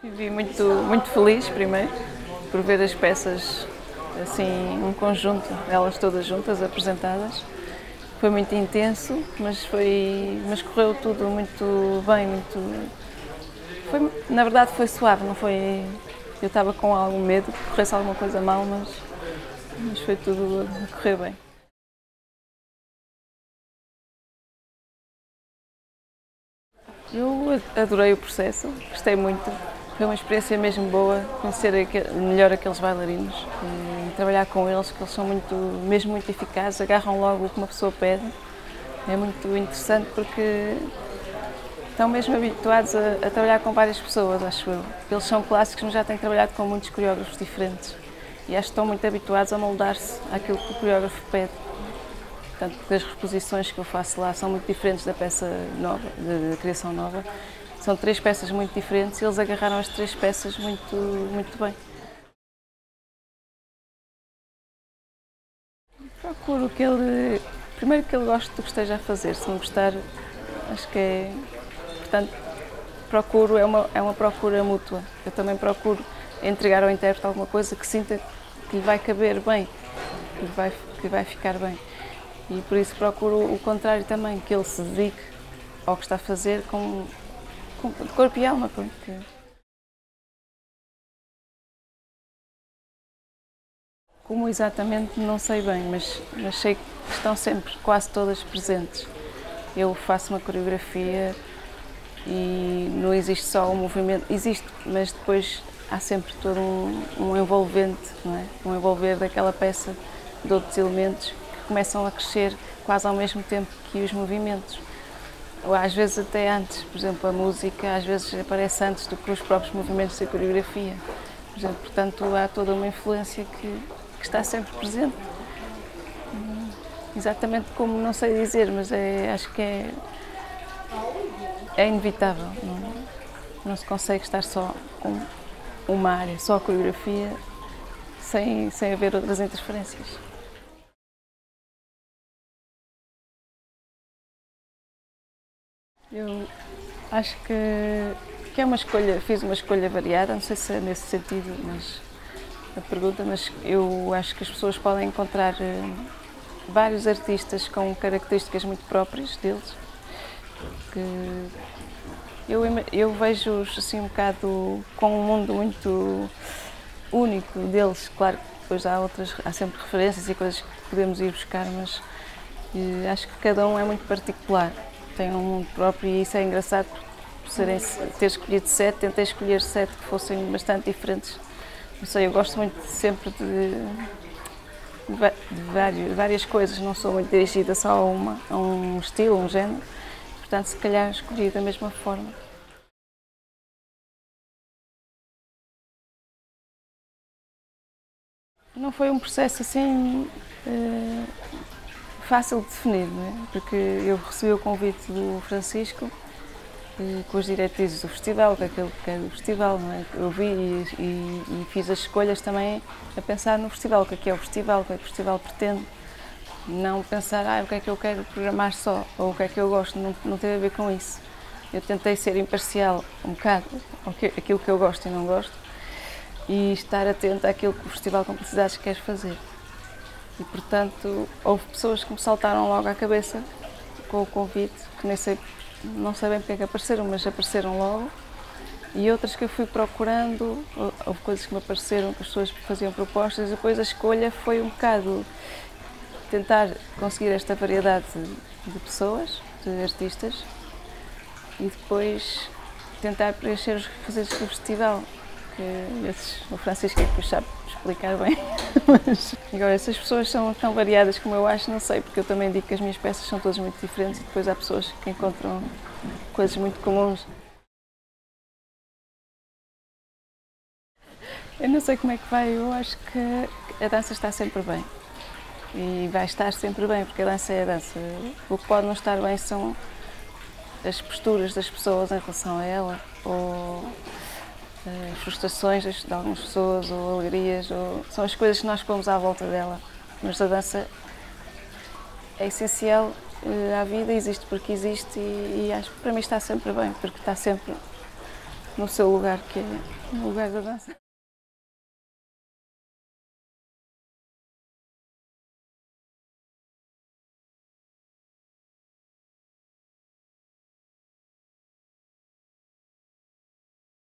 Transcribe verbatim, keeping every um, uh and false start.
Vivi muito, muito feliz, primeiro, por ver as peças, assim, um conjunto, elas todas juntas, apresentadas. Foi muito intenso, mas, foi, mas correu tudo muito bem, muito... Foi, na verdade foi suave, não foi... Eu estava com algum medo que corresse alguma coisa mal, mas, mas foi tudo a correr bem. Eu adorei o processo, gostei muito. Foi uma experiência mesmo boa, conhecer melhor aqueles bailarinos e trabalhar com eles, que eles são muito, mesmo muito eficazes, agarram logo o que uma pessoa pede. É muito interessante porque estão mesmo habituados a, a trabalhar com várias pessoas, acho eu. Eles são clássicos, mas já têm trabalhado com muitos coreógrafos diferentes e acho que estão muito habituados a moldar-se àquilo que o coreógrafo pede. Portanto, porque as reposições que eu faço lá são muito diferentes da peça nova, da criação nova. São três peças muito diferentes e eles agarraram as três peças muito, muito bem. Procuro que ele, primeiro que ele goste do que esteja a fazer, se não gostar, acho que é, portanto, procuro, é uma, é uma procura mútua. Eu também procuro entregar ao intérprete alguma coisa que sinta que lhe vai caber bem, que lhe vai, que lhe vai ficar bem. E por isso procuro o contrário também, que ele se dedique ao que está a fazer com, com de corpo e alma. Porque... Como exatamente não sei bem, mas, mas sei que estão sempre, quase todas presentes. Eu faço uma coreografia e não existe só o movimento, existe, mas depois há sempre todo um, um envolvente, não é? Um envolver daquela peça de outros elementos que começam a crescer quase ao mesmo tempo que os movimentos. Ou às vezes até antes, por exemplo, a música às vezes aparece antes do que os próprios movimentos da coreografia. Por exemplo, portanto, há toda uma influência que, que está sempre presente. Exatamente como, não sei dizer, mas é, acho que é, é inevitável. Não, não se consegue estar só com uma área, só a coreografia, sem, sem haver outras interferências. Eu acho que, que é uma escolha, fiz uma escolha variada, não sei se é nesse sentido, mas a pergunta, mas eu acho que as pessoas podem encontrar vários artistas com características muito próprias deles, que eu, eu vejo-os assim um bocado com um mundo muito único deles. Claro que depois há outras, há sempre referências e coisas que podemos ir buscar, mas acho que cada um é muito particular. Tem um mundo próprio e isso é engraçado por serem, ter escolhido sete, tentei escolher sete que fossem bastante diferentes. Não sei, eu gosto muito sempre de, de várias, várias coisas, não sou muito dirigida só a, uma, a um estilo, um género, portanto se calhar escolhi da mesma forma. Não foi um processo assim uh, fácil de definir, não é? Porque eu recebi o convite do Francisco e, com as diretrizes do festival, que é aquilo que é do festival, não é? Eu vi e, e, e fiz as escolhas também a pensar no festival, o que é que é o festival, o que é que o festival pretende. Não pensar, ah, o que é que eu quero programar só, ou o que é que eu gosto, não, não teve a ver com isso. Eu tentei ser imparcial um bocado, aquilo que eu gosto e não gosto, e estar atenta àquilo que o Festival Complicidades quer fazer. E, portanto, houve pessoas que me saltaram logo à cabeça com o convite, que nem sei, não sei bem porque é que apareceram, mas apareceram logo. E outras que eu fui procurando, houve coisas que me apareceram, que as pessoas faziam propostas, e depois a escolha foi um bocado tentar conseguir esta variedade de pessoas, de artistas, e depois tentar preencher os requisitos do festival. Que esses, o Francisco é que depois sabe explicar bem, mas agora essas pessoas são tão variadas como eu acho, não sei, porque eu também digo que as minhas peças são todas muito diferentes e depois há pessoas que encontram coisas muito comuns. Eu não sei como é que vai, eu acho que a dança está sempre bem e vai estar sempre bem, porque a dança é a dança. O que pode não estar bem são as posturas das pessoas em relação a ela, ou Uh, frustrações de algumas pessoas, ou alegrias, ou... são as coisas que nós pomos à volta dela. Mas a dança é essencial uh, à vida, existe porque existe e, e acho que para mim está sempre bem, porque está sempre no seu lugar, que é no lugar da dança.